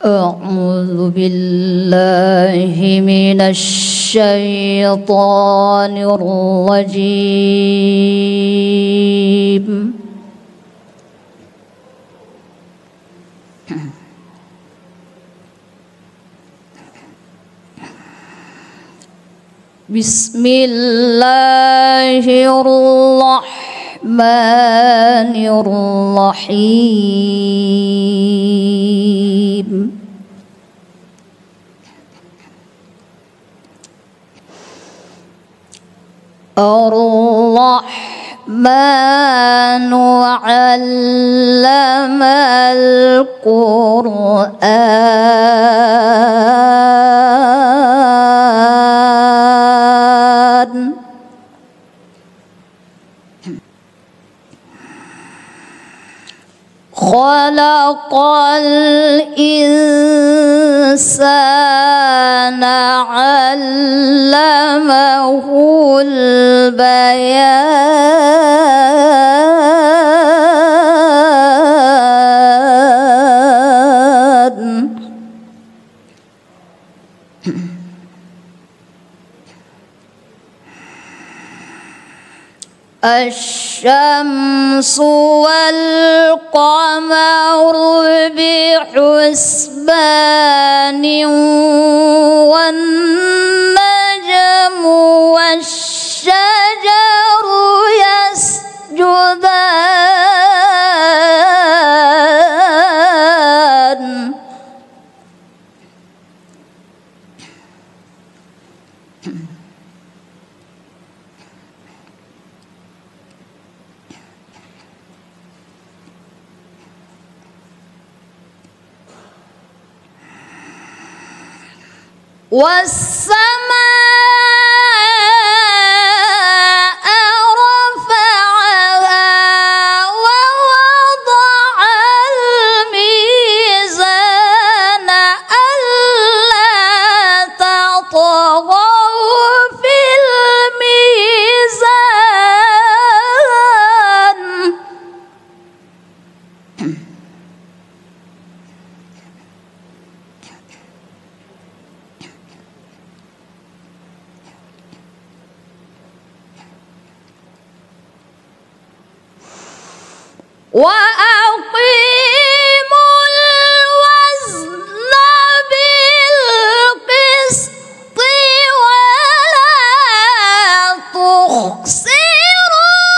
أعوذ بالله من الشيطان الرجيم. بسم الله الرحمن الرحيم. الرحمن علم القرآن خلق الإنسان علمه البيان. الشمس والقمر بحسبان والنجم والشجر يسجدان. والسماء رفعها ووضع الميزان ألا تطغوا في الميزان. وأقيموا الوزن بالقسط ولا تخسروا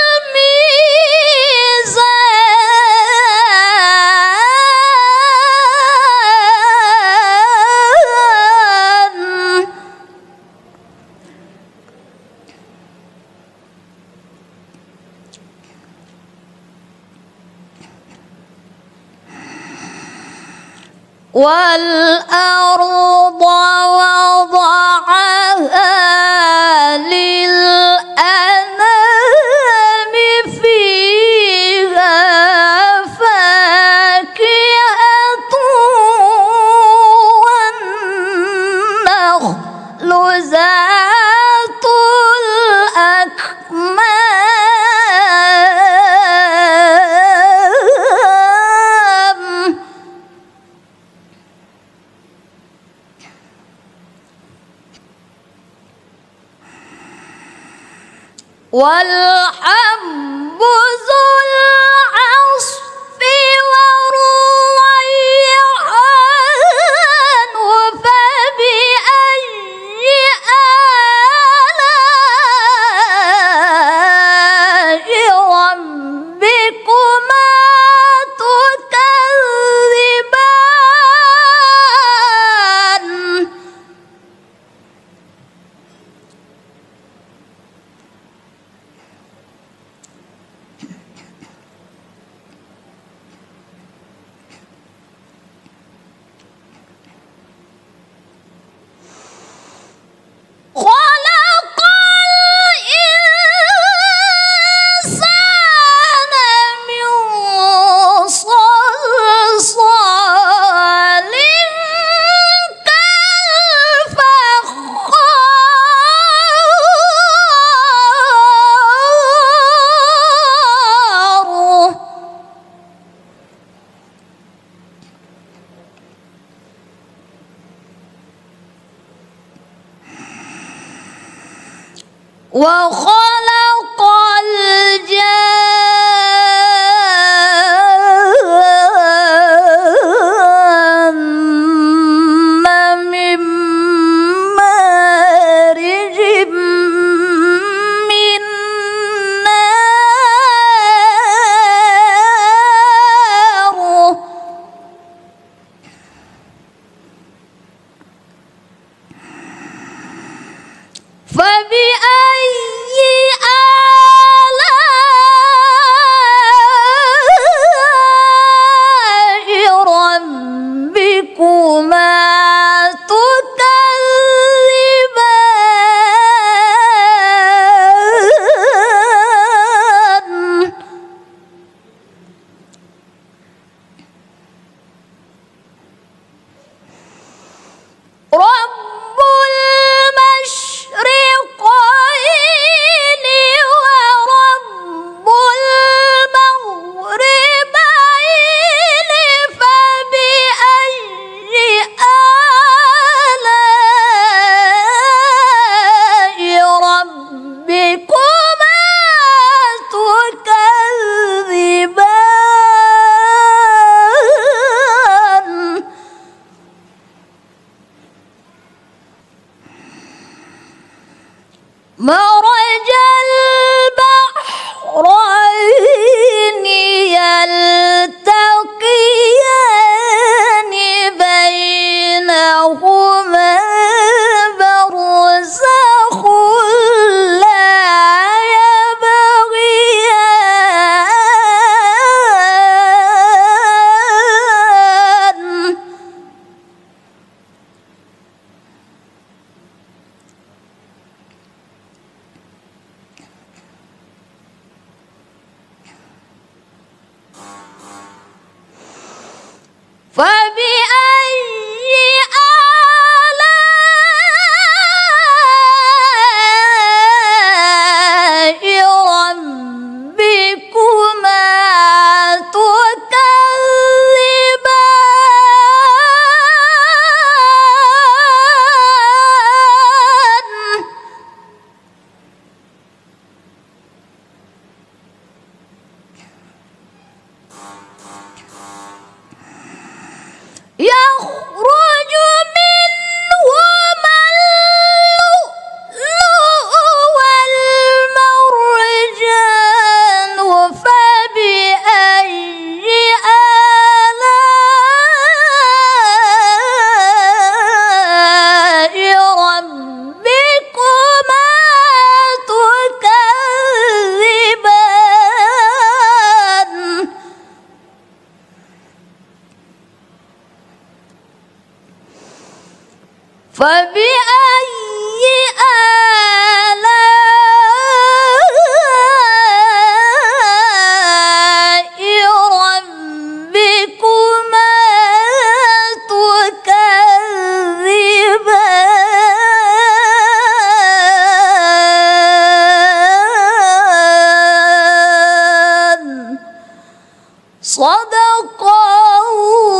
الميزان. والأرض وضعها للأنام فيها فاكهة والنخل ذات الأكمام والحب ذو العصف والريحان فبأي آلاء ربكما تكذبان. وخلق الجن من مارج من نار فبأي آلاء ربكما تكذبان رب المشرقين ورب المغربين فبأي آلاء ربكما تكذبان مرج البحرين يلتقيان بينهما برزخ لا يبغيان فبأي آلاء ربكما تكذبان يخرج منهما اللؤلؤ والمرجان فبأي آلاء ربكما تكذبان فبأي آلاء ربكما تكذبان صدق